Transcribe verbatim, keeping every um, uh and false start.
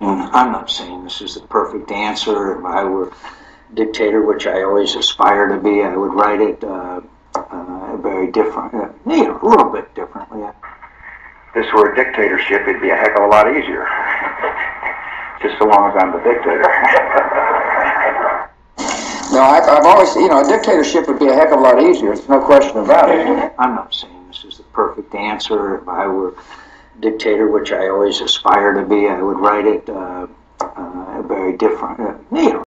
I'm not saying this is the perfect answer. If I were dictator, which I always aspire to be, I would write it uh, uh, very different, uh, you know, a little bit differently. If this were a dictatorship, it'd be a heck of a lot easier. Just so long as I'm the dictator. No, I've, I've always, you know, a dictatorship would be a heck of a lot easier. There's no question about it. I'm not saying this is the perfect answer. If I were dictator, which I always aspire to be, I would write it uh, uh, very different, uh, you know.